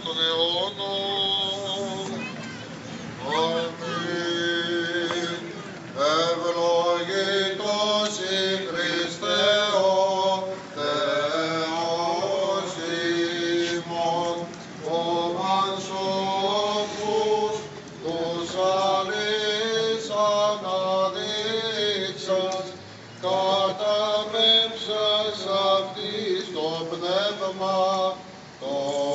των αιώνων. Αμήν. Ευλογητός η Χριστέ ο Θεός ημών, ο μανσόφους τους αλείς αναδείξας, καταπέμψας αυτής το πνεύμα το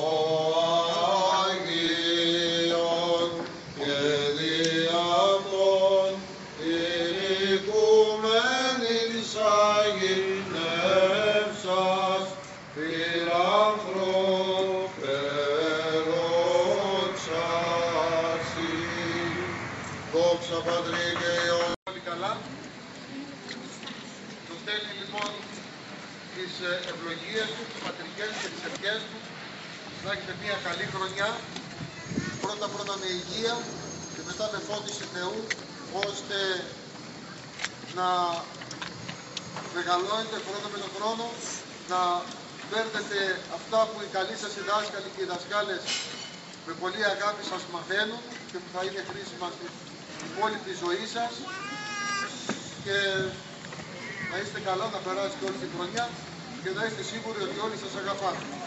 Άγιον και δι' αυτόν την οικουμένην σαγηνεύσας φιλανθρώπε δόξασι. Δόξα Πατρί και Υιό. Όλοι καλά. Το στέλνει λοιπόν τις ευλογίες του, τις πατρικές και τις ευχές του. Να έχετε μια καλή χρονιά, πρώτα με υγεία και μετά με φώτιση Θεού, ώστε να μεγαλώνετε χρόνο με τον χρόνο, να παίρνετε αυτά που οι καλοί σας οι δάσκαλοι και οι δασκάλες με πολύ αγάπη σας μαθαίνουν και που θα είναι χρήσιμα στην υπόλοιπη ζωή σας, και να είστε καλά, να περάσετε όλη τη χρονιά και να είστε σίγουροι ότι όλοι σας αγαπάνε.